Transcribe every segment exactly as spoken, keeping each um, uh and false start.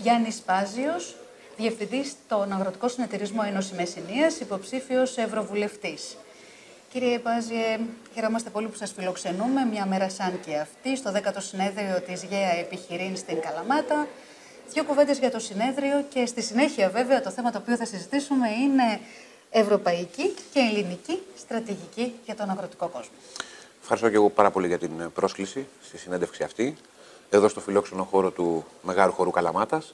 Γιάννης Πάζιος, Διευθυντής στον Αγροτικό Συνεταιρισμό Ένωση Μεσσηνίας, υποψήφιος Ευρωβουλευτής. Κύριε Πάζιε, χαιρόμαστε πολύ που σας φιλοξενούμε μια μέρα σαν και αυτή, στο δέκατο συνέδριο της ΓΕΑ Επιχειρήν στην Καλαμάτα. Δύο κουβέντες για το συνέδριο και στη συνέχεια βέβαια το θέμα το οποίο θα συζητήσουμε είναι ευρωπαϊκή και ελληνική στρατηγική για τον αγροτικό κόσμο. Ευχαριστώ και εγώ πάρα πολύ για την πρόσκληση στη συνέντευξη αυτή, εδώ στο φιλόξενο χώρο του Μεγάλου Χορού Καλαμάτας,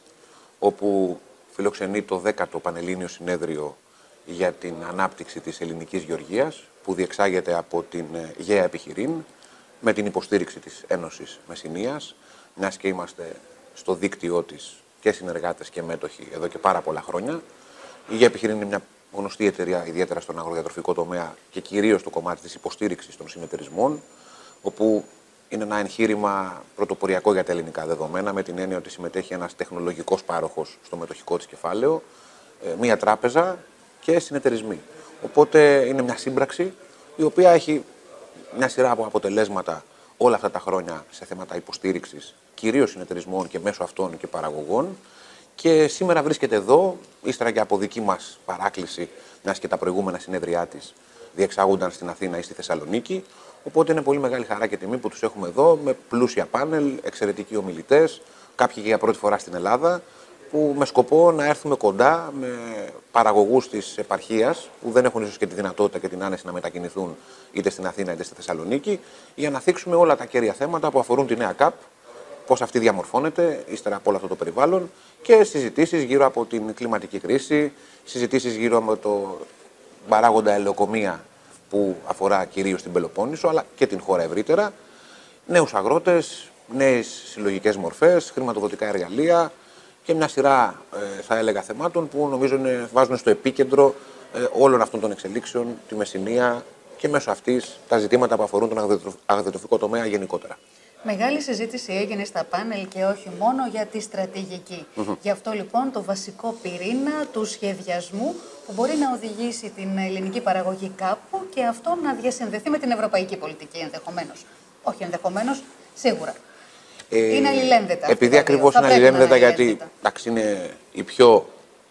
όπου φιλοξενεί το δέκατο Πανελλήνιο Συνέδριο για την ανάπτυξη της ελληνικής γεωργίας, που διεξάγεται από την ΓΕΑ Επιχειρήν με την υποστήριξη της Ένωσης Μεσσηνίας, μιας και είμαστε στο δίκτυό της και συνεργάτες και μέτοχοι εδώ και πάρα πολλά χρόνια. Η ΓΕΑ Επιχειρήν είναι μια γνωστή εταιρεία, ιδιαίτερα στον αγροδιατροφικό τομέα και κυρίως στο κομμάτι της υποστήριξης των συνεταιρισμών, όπου είναι ένα εγχείρημα πρωτοποριακό για τα ελληνικά δεδομένα, με την έννοια ότι συμμετέχει ένας τεχνολογικός πάροχος στο μετοχικό της κεφάλαιο, μια τράπεζα και συνεταιρισμοί. Οπότε είναι μια σύμπραξη η οποία έχει μια σειρά από αποτελέσματα όλα αυτά τα χρόνια σε θέματα υποστήριξης, κυρίως συνεταιρισμών και μέσω αυτών και παραγωγών. Και σήμερα βρίσκεται εδώ, ύστερα και από δική μας παράκληση, μιας και τα προηγούμενα συνέδριά της διεξάγονταν στην Αθήνα ή στη Θεσσαλονίκη. Οπότε είναι πολύ μεγάλη χαρά και τιμή που τους έχουμε εδώ, με πλούσια πάνελ, εξαιρετικοί ομιλητές, κάποιοι για πρώτη φορά στην Ελλάδα, που με σκοπό να έρθουμε κοντά με παραγωγούς της επαρχίας, που δεν έχουν ίσως και τη δυνατότητα και την άνεση να μετακινηθούν είτε στην Αθήνα είτε στη Θεσσαλονίκη, για να θίξουμε όλα τα κέρια θέματα που αφορούν τη νέα ΚΑΠ, πώς αυτή διαμορφώνεται ύστερα από όλο αυτό το περιβάλλον, και συζητήσεις γύρω από την κλιματική κρίση, συζητήσεις γύρω από το παράγοντα ελαιοκομεία που αφορά κυρίως την Πελοπόννησο, αλλά και την χώρα ευρύτερα, νέους αγρότες, νέες συλλογικές μορφές, χρηματοδοτικά εργαλεία και μια σειρά, ε, θα έλεγα, θεμάτων που νομίζω είναι, βάζουν στο επίκεντρο ε, όλων αυτών των εξελίξεων τη Μεσσηνία και μέσω αυτής τα ζητήματα που αφορούν τον αγροτικό τομέα γενικότερα. Μεγάλη συζήτηση έγινε στα πάνελ και όχι μόνο για τη στρατηγική. Mm-hmm. Γι' αυτό λοιπόν το βασικό πυρήνα του σχεδιασμού που μπορεί να οδηγήσει την ελληνική παραγωγή κάπου και αυτό να διασυνδεθεί με την ευρωπαϊκή πολιτική ενδεχομένως. Όχι ενδεχομένως, σίγουρα. Ε, είναι αλληλένδετα. Επειδή ακριβώς είναι αλληλένδετα, γιατί εντάξει, είναι η πιο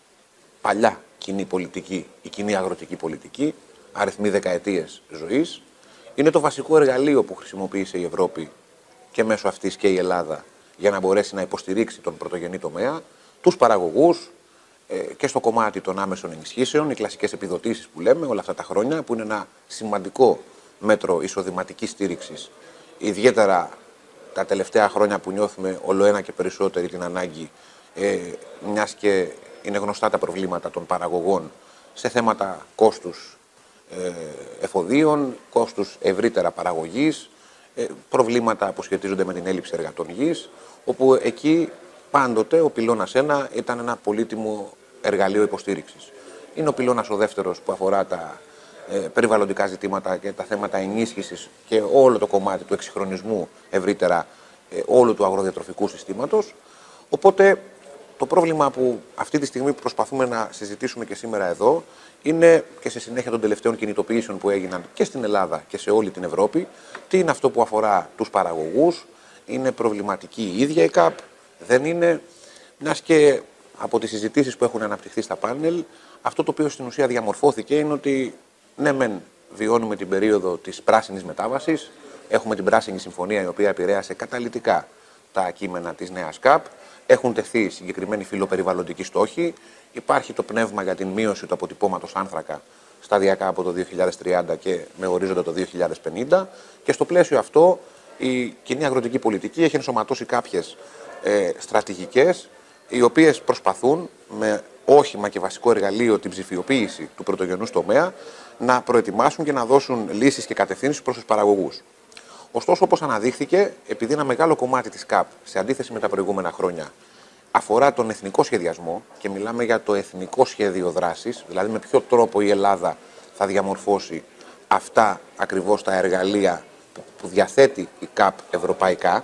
παλιά κοινή πολιτική, η κοινή αγροτική πολιτική, αριθμοί δεκαετίες ζωής. Είναι το βασικό εργαλείο που χρησιμοποίησε η Ευρώπη και μέσω αυτής και η Ελλάδα για να μπορέσει να υποστηρίξει τον πρωτογενή τομέα, τους παραγωγούς ε, και στο κομμάτι των άμεσων ενισχύσεων, οι κλασικές επιδοτήσεις που λέμε όλα αυτά τα χρόνια, που είναι ένα σημαντικό μέτρο εισοδηματικής στήριξης, ιδιαίτερα τα τελευταία χρόνια που νιώθουμε ολοένα και περισσότερη την ανάγκη, ε, μιας και είναι γνωστά τα προβλήματα των παραγωγών σε θέματα κόστους ε, εφοδίων, κόστους ευρύτερα παραγωγής, προβλήματα που σχετίζονται με την έλλειψη εργατών γης, όπου εκεί πάντοτε ο πυλώνας ένα ήταν ένα πολύτιμο εργαλείο υποστήριξης. Είναι ο πυλώνας ο δεύτερος που αφορά τα ε, περιβαλλοντικά ζητήματα και τα θέματα ενίσχυσης και όλο το κομμάτι του εξυγχρονισμού ευρύτερα ε, όλου του αγροδιατροφικού συστήματος. Οπότε το πρόβλημα που αυτή τη στιγμή προσπαθούμε να συζητήσουμε και σήμερα εδώ είναι, και σε συνέχεια των τελευταίων κινητοποιήσεων που έγιναν και στην Ελλάδα και σε όλη την Ευρώπη, τι είναι αυτό που αφορά τους παραγωγούς, είναι προβληματική η ίδια η ΚΑΠ, δεν είναι, μιας και από τις συζητήσεις που έχουν αναπτυχθεί στα πάνελ, αυτό το οποίο στην ουσία διαμορφώθηκε είναι ότι ναι μεν βιώνουμε την περίοδο της πράσινης μετάβασης, έχουμε την Πράσινη Συμφωνία η οποία επηρέασε καταλυτικά τα κείμενα της νέας ΚΑΠ, έχουν τεθεί συγκεκριμένοι φιλοπεριβαλλοντικοί στόχοι, υπάρχει το πνεύμα για την μείωση του αποτυπώματος άνθρακα σταδιακά από το δύο χιλιάδες τριάντα και με ορίζοντα το δύο χιλιάδες πενήντα, και στο πλαίσιο αυτό η κοινή αγροτική πολιτική έχει ενσωματώσει κάποιες ε, στρατηγικές οι οποίες προσπαθούν με όχημα και βασικό εργαλείο την ψηφιοποίηση του πρωτογενούς τομέα να προετοιμάσουν και να δώσουν λύσεις και κατευθύνσεις προς τους παραγωγούς. Ωστόσο, όπως αναδείχθηκε, επειδή ένα μεγάλο κομμάτι της ΚΑΠ, σε αντίθεση με τα προηγούμενα χρόνια, αφορά τον εθνικό σχεδιασμό και μιλάμε για το εθνικό σχέδιο δράσης, δηλαδή με ποιο τρόπο η Ελλάδα θα διαμορφώσει αυτά ακριβώς τα εργαλεία που διαθέτει η ΚΑΠ ευρωπαϊκά,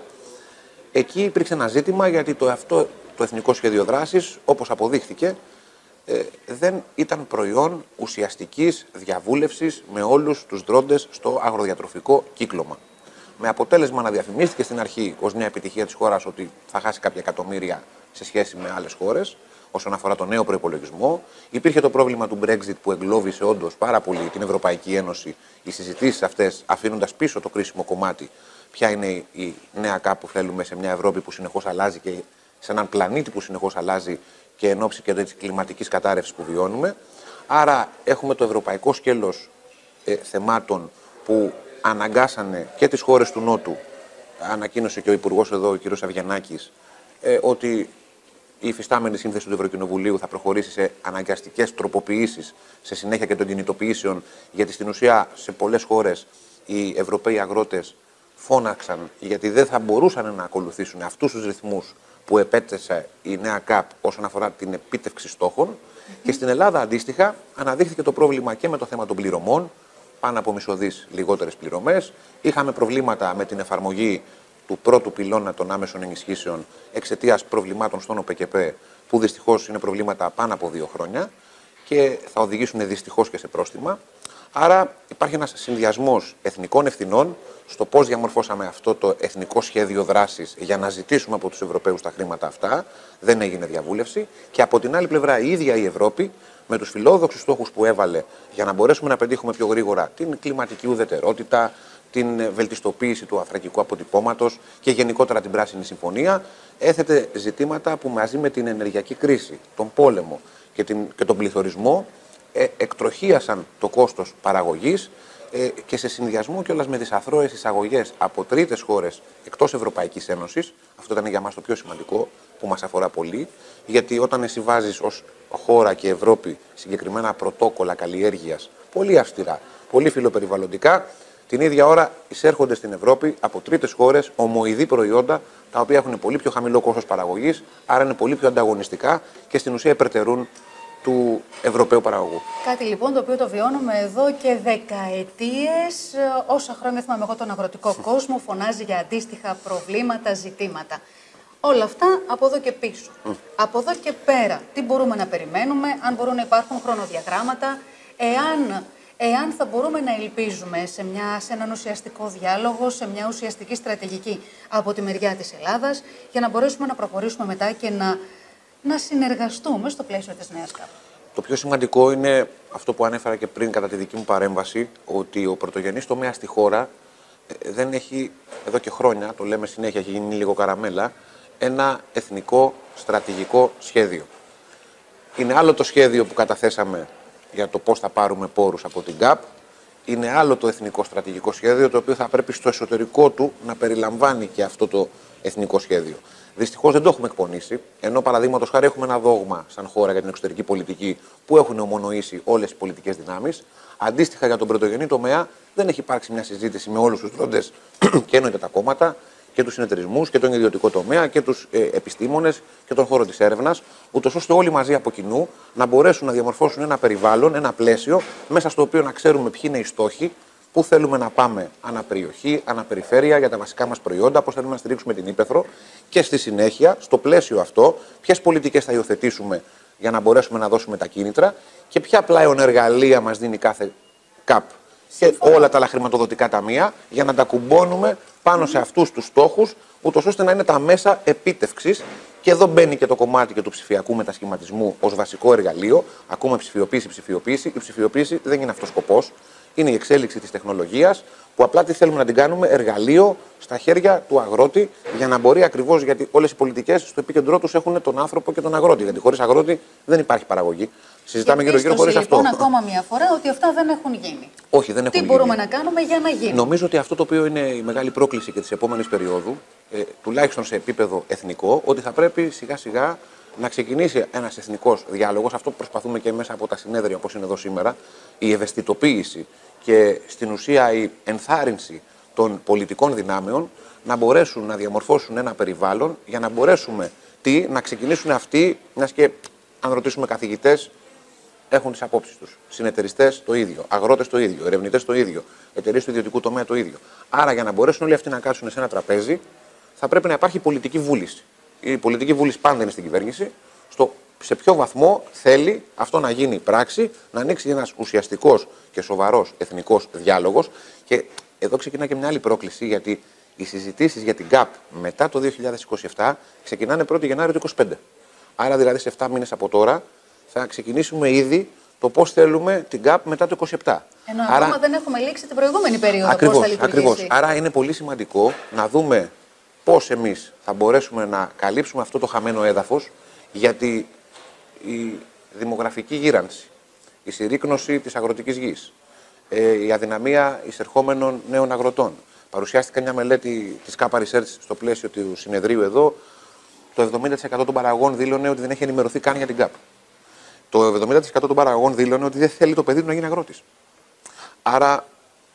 εκεί υπήρξε ένα ζήτημα, γιατί το, αυτό, το εθνικό σχέδιο δράσης, όπως αποδείχθηκε, ε, δεν ήταν προϊόν ουσιαστικής διαβούλευσης με όλους τους δρόντες στο αγροδιατροφικό κύκλωμα. Με αποτέλεσμα να διαφημίστηκε στην αρχή ως μια επιτυχία της χώρας ότι θα χάσει κάποια εκατομμύρια σε σχέση με άλλες χώρες όσον αφορά το νέο προϋπολογισμό. Υπήρχε το πρόβλημα του Brexit που εγκλώβησε όντως πάρα πολύ την Ευρωπαϊκή Ένωση. Οι συζητήσεις αυτές αφήνοντας πίσω το κρίσιμο κομμάτι, ποια είναι η νέα ΚΑΠ που θέλουμε σε μια Ευρώπη που συνεχώς αλλάζει και σε έναν πλανήτη που συνεχώς αλλάζει και εν ώψη και της κλιματικής κατάρρευσης που βιώνουμε. Άρα έχουμε το ευρωπαϊκό σκέλος ε, θεμάτων που αναγκάσανε και τις χώρες του Νότου. Ανακοίνωσε και ο Υπουργός εδώ, ο κ. Αβγενάκης, ε, ότι η υφιστάμενη σύνθεση του Ευρωκοινοβουλίου θα προχωρήσει σε αναγκαστικές τροποποιήσεις σε συνέχεια και των κινητοποιήσεων, γιατί στην ουσία σε πολλές χώρες οι Ευρωπαίοι αγρότες φώναξαν γιατί δεν θα μπορούσαν να ακολουθήσουν αυτούς τους ρυθμούς που επέτρεψε η νέα ΚΑΠ όσον αφορά την επίτευξη στόχων. Mm-hmm. Και στην Ελλάδα αντίστοιχα αναδείχθηκε το πρόβλημα και με το θέμα των πληρωμών, πάνω από μισοδείς λιγότερες πληρωμές. Είχαμε προβλήματα με την εφαρμογή του πρώτου πυλώνα των άμεσων ενισχύσεων εξαιτίας προβλημάτων στον ΟΠΕΚΕΠ, που δυστυχώς είναι προβλήματα πάνω από δύο χρόνια και θα οδηγήσουν δυστυχώς και σε πρόστιμα. Άρα υπάρχει ένας συνδυασμός εθνικών ευθυνών στο πώς διαμορφώσαμε αυτό το εθνικό σχέδιο δράσης για να ζητήσουμε από τους Ευρωπαίους τα χρήματα αυτά. Δεν έγινε διαβούλευση. Και από την άλλη πλευρά η ίδια η Ευρώπη με τους φιλόδοξους στόχους που έβαλε για να μπορέσουμε να πετύχουμε πιο γρήγορα την κλιματική ουδετερότητα, την βελτιστοποίηση του ανθρακικού αποτυπώματος και γενικότερα την Πράσινη Συμφωνία, έθετε ζητήματα που μαζί με την ενεργειακή κρίση, τον πόλεμο και, την, και τον πληθωρισμό ε, εκτροχίασαν το κόστος παραγωγής ε, και σε συνδυασμό κιόλας με τις αθρώες εισαγωγές από τρίτες χώρες εκτός Ευρωπαϊκής Ένωσης. Αυτό ήταν για μας το πιο σημαντικό, που μας αφορά πολύ, γιατί όταν εσύ βάζεις ως χώρα και Ευρώπη συγκεκριμένα πρωτόκολλα καλλιέργειας πολύ αυστηρά, πολύ φιλοπεριβαλλοντικά, την ίδια ώρα εισέρχονται στην Ευρώπη από τρίτες χώρες ομοειδή προϊόντα, τα οποία έχουν πολύ πιο χαμηλό κόστος παραγωγής, άρα είναι πολύ πιο ανταγωνιστικά και στην ουσία υπερτερούν του Ευρωπαίου παραγωγού. Κάτι λοιπόν το οποίο το βιώνουμε εδώ και δεκαετίες. Όσα χρόνια θυμάμαι εγώ τον αγροτικό κόσμο, φωνάζει για αντίστοιχα προβλήματα, ζητήματα. Όλα αυτά από εδώ και πίσω. Mm. Από εδώ και πέρα, τι μπορούμε να περιμένουμε, αν μπορούν να υπάρχουν χρονοδιαγράμματα, εάν, εάν θα μπορούμε να ελπίζουμε σε, μια, σε έναν ουσιαστικό διάλογο, σε μια ουσιαστική στρατηγική από τη μεριά της Ελλάδας, για να μπορέσουμε να προχωρήσουμε μετά και να, να συνεργαστούμε στο πλαίσιο της νέας ΚΑΠ. Το πιο σημαντικό είναι αυτό που ανέφερα και πριν κατά τη δική μου παρέμβαση, ότι ο πρωτογενής τομέας στη χώρα δεν έχει, εδώ και χρόνια, το λέμε συνέχεια, έχει γίνει λίγο καραμέλα, ένα εθνικό στρατηγικό σχέδιο. Είναι άλλο το σχέδιο που καταθέσαμε για το πώς θα πάρουμε πόρους από την ΚΑΠ. Είναι άλλο το εθνικό στρατηγικό σχέδιο, το οποίο θα πρέπει στο εσωτερικό του να περιλαμβάνει και αυτό το εθνικό σχέδιο. Δυστυχώς δεν το έχουμε εκπονήσει, ενώ παραδείγματος χάρη έχουμε ένα δόγμα σαν χώρα για την εξωτερική πολιτική που έχουν ομονοήσει όλες οι πολιτικές δυνάμεις. Αντίστοιχα για τον πρωτογενή τομέα δεν έχει υπάρξει μια συζήτηση με όλους τους δρόντες και εννοείται τα κόμματα και τους συνεταιρισμούς και τον ιδιωτικό τομέα και τους ε, επιστήμονες και τον χώρο της έρευνας, ούτως ώστε όλοι μαζί από κοινού να μπορέσουν να διαμορφώσουν ένα περιβάλλον, ένα πλαίσιο, μέσα στο οποίο να ξέρουμε ποιοι είναι οι στόχοι, πού θέλουμε να πάμε αναπεριοχή, αναπεριφέρεια για τα βασικά μας προϊόντα, πώς θέλουμε να στηρίξουμε την ύπαιθρο και στη συνέχεια, στο πλαίσιο αυτό, ποιες πολιτικές θα υιοθετήσουμε για να μπορέσουμε να δώσουμε τα κίνητρα και ποια πλέον εργαλεία μας δίνει κάθε ΚΑΠ και όλα τα άλλα χρηματοδοτικά ταμεία για να τα κουμπώνουμε πάνω σε αυτούς τους στόχους, ούτως ώστε να είναι τα μέσα επίτευξης. Και εδώ μπαίνει και το κομμάτι και του ψηφιακού μετασχηματισμού ως βασικό εργαλείο. Ακούμε ψηφιοποίηση, ψηφιοποίηση. Η ψηφιοποίηση δεν είναι αυτός σκοπός. Είναι η εξέλιξη της τεχνολογίας, που απλά τι θέλουμε να την κάνουμε εργαλείο στα χέρια του αγρότη, για να μπορεί ακριβώς, γιατί όλες οι πολιτικές στο επίκεντρό τους έχουν τον άνθρωπο και τον αγρότη. Γιατί χωρίς αγρότη δεν υπάρχει παραγωγή. Συζητάμε γύρω-γύρω χωρίς αυτό. Λοιπόν, ακόμα μια φορά ότι αυτά δεν έχουν γίνει. Όχι, δεν έχουν Τι γίνει. μπορούμε να κάνουμε για να γίνουν? Νομίζω ότι αυτό το οποίο είναι η μεγάλη πρόκληση και της επόμενης περίοδου, ε, τουλάχιστον σε επίπεδο εθνικό, ότι θα πρέπει σιγά-σιγά να ξεκινήσει ένας εθνικός διάλογος. Αυτό που προσπαθούμε και μέσα από τα συνέδρια, όπως είναι εδώ σήμερα, η ευαισθητοποίηση και στην ουσία η ενθάρρυνση των πολιτικών δυνάμεων να μπορέσουν να διαμορφώσουν ένα περιβάλλον για να μπορέσουμε τι, να ξεκινήσουν αυτοί, μιας και αν ρωτήσουμε καθηγητές, έχουν τις απόψεις τους. Συνεταιριστές το ίδιο, αγρότες το ίδιο, ερευνητές το ίδιο, εταιρείες του ιδιωτικού τομέα το ίδιο. Άρα για να μπορέσουν όλοι αυτοί να κάτσουν σε ένα τραπέζι, θα πρέπει να υπάρχει πολιτική βούληση. Η πολιτική βούληση πάντα είναι στην κυβέρνηση. Στο σε ποιο βαθμό θέλει αυτό να γίνει πράξη, να ανοίξει ένας ουσιαστικός και σοβαρός εθνικός διάλογος. Και εδώ ξεκινά και μια άλλη πρόκληση, γιατί Οι συζητήσεις για την ΚΑΠ μετά το δύο χιλιάδες είκοσι επτά ξεκινάνε πρώτη Γενάρη του είκοσι πέντε. Άρα δηλαδή σε επτά μήνες από τώρα θα ξεκινήσουμε ήδη το πώς θέλουμε την ΚΑΠ μετά το είκοσι επτά. Ενώ Άρα, ακόμα δεν έχουμε λήξει την προηγούμενη περίοδο. Ακριβώς, πώς θα λειτουργήσει. ακριβώς. Άρα είναι πολύ σημαντικό να δούμε πώς εμείς θα μπορέσουμε να καλύψουμε αυτό το χαμένο έδαφος, γιατί η δημογραφική γύρανση, η συρρίκνωση της αγροτικής γης, η αδυναμία εισερχόμενων νέων αγροτών. Παρουσιάστηκε μια μελέτη της Kappa Research στο πλαίσιο του συνεδρίου εδώ. Το εβδομήντα τοις εκατό των παραγωγών δήλωνε ότι δεν έχει ενημερωθεί καν για την ΚΑΠ. Το εβδομήντα τοις εκατό των παραγωγών δήλωνε ότι δεν θέλει το παιδί του να γίνει αγρότης. Άρα,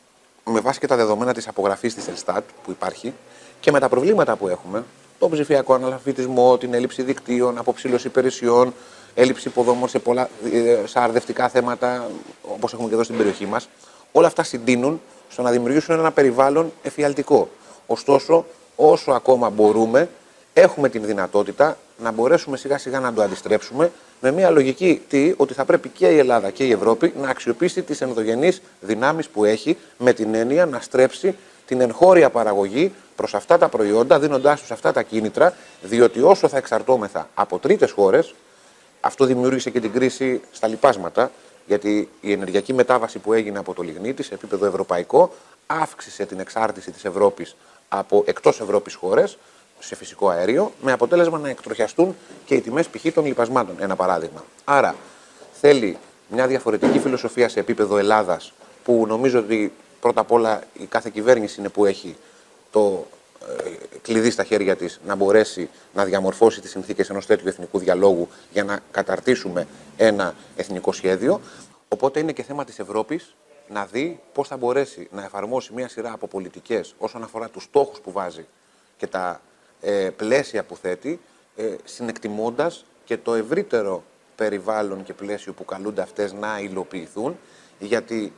με βάση και τα δεδομένα της απογραφής της Ελστάτ που υπάρχει και με τα προβλήματα που έχουμε, τον ψηφιακό αναλφαβητισμό, την έλλειψη δικτύων, αποψήλωση υπηρεσιών, έλλειψη υποδομών σε πολλά σε αρδευτικά θέματα, όπως έχουμε και εδώ στην περιοχή μας, όλα αυτά συντείνουν στο να δημιουργήσουν ένα περιβάλλον εφιαλτικό. Ωστόσο, όσο ακόμα μπορούμε, έχουμε την δυνατότητα να μπορέσουμε σιγά σιγά να το αντιστρέψουμε με μια λογική τι, ότι θα πρέπει και η Ελλάδα και η Ευρώπη να αξιοποιήσει τις ενδογενείς δυνάμεις που έχει, με την έννοια να στρέψει την εγχώρια παραγωγή προς αυτά τα προϊόντα, δίνοντάς τους αυτά τα κίνητρα, διότι όσο θα εξαρτώμεθα από τρίτες χώρες, αυτό δημιούργησε και την κρίση στα λιπάσματα, γιατί η ενεργειακή μετάβαση που έγινε από το λιγνίτη σε επίπεδο ευρωπαϊκό αύξησε την εξάρτηση της Ευρώπης από εκτός Ευρώπης χώρες σε φυσικό αέριο, με αποτέλεσμα να εκτροχιαστούν και οι τιμές π.χ. των λιπασμάτων. Ένα παράδειγμα. Άρα, θέλει μια διαφορετική φιλοσοφία σε επίπεδο Ελλάδας, που νομίζω ότι πρώτα απ' όλα η κάθε κυβέρνηση είναι που έχει το ε, κλειδί στα χέρια της να μπορέσει να διαμορφώσει τις συνθήκες ενός τέτοιου εθνικού διαλόγου για να καταρτήσουμε ένα εθνικό σχέδιο. Οπότε είναι και θέμα της Ευρώπης να δει πώς θα μπορέσει να εφαρμόσει μια σειρά από πολιτικές όσον αφορά τους στόχους που βάζει και τα ε, πλαίσια που θέτει, ε, συνεκτιμώντας και το ευρύτερο περιβάλλον και πλαίσιο που καλούνται αυτές να υλοποιηθούν, γιατί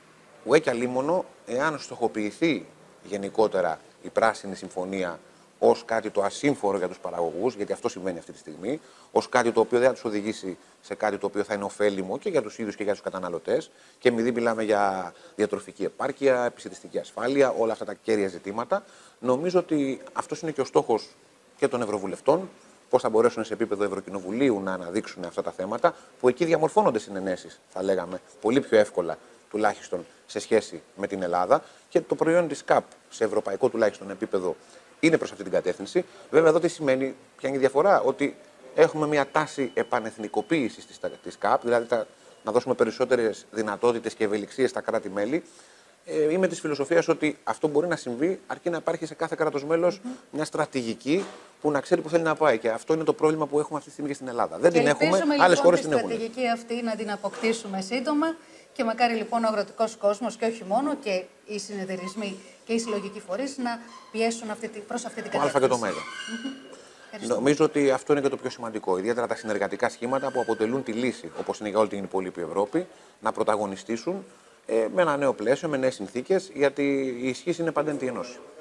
ουέ κι αλίμονο, εάν στοχοποιηθεί γενικότερα η Πράσινη Συμφωνία ως κάτι το ασύμφορο για τους παραγωγούς, γιατί αυτό συμβαίνει αυτή τη στιγμή, ως κάτι το οποίο δεν θα τους οδηγήσει σε κάτι το οποίο θα είναι ωφέλιμο και για τους ίδιους και για τους καταναλωτές, και επειδή μιλάμε για διατροφική επάρκεια, επισητιστική ασφάλεια, όλα αυτά τα κέρια ζητήματα, νομίζω ότι αυτός είναι και ο στόχος και των Ευρωβουλευτών, πώς θα μπορέσουν σε επίπεδο Ευρωκοινοβουλίου να αναδείξουν αυτά τα θέματα, που εκεί διαμορφώνονται συνενέσεις, θα λέγαμε, πολύ πιο εύκολα, τουλάχιστον σε σχέση με την Ελλάδα, και το προϊόν της ΚΑΠ σε ευρωπαϊκό τουλάχιστον επίπεδο είναι προς αυτή την κατεύθυνση. Βέβαια, εδώ τι σημαίνει, ποια είναι η διαφορά, ότι έχουμε μια τάση επανεθνικοποίησης της, της ΚΑΠ, δηλαδή τα, να δώσουμε περισσότερες δυνατότητες και ευελιξίες στα κράτη-μέλη. Ε, είμαι της φιλοσοφίας ότι αυτό μπορεί να συμβεί αρκεί να υπάρχει σε κάθε κράτος μέλος mm-hmm. μια στρατηγική που να ξέρει που θέλει να πάει. Και αυτό είναι το πρόβλημα που έχουμε αυτή τη στιγμή και στην Ελλάδα. Δεν και την έχουμε, λοιπόν, άλλες χώρες την έχουν. Τη στρατηγική αυτή να την αποκτήσουμε σύντομα. Και μακάρι λοιπόν ο αγροτικός κόσμος και όχι μόνο, και οι συνεταιρισμοί και οι συλλογικοί φορείς να πιέσουν αυτή, προς αυτή την κατεύθυνση. Το Α και το Μέγα. Mm-hmm. Νομίζω ότι αυτό είναι και το πιο σημαντικό. Ιδιαίτερα τα συνεργατικά σχήματα που αποτελούν τη λύση, όπως είναι για όλη την υπόλοιπη Ευρώπη, να πρωταγωνιστήσουν ε, με ένα νέο πλαίσιο, με νέες συνθήκες, γιατί η ισχύς είναι παντέντη ενώση.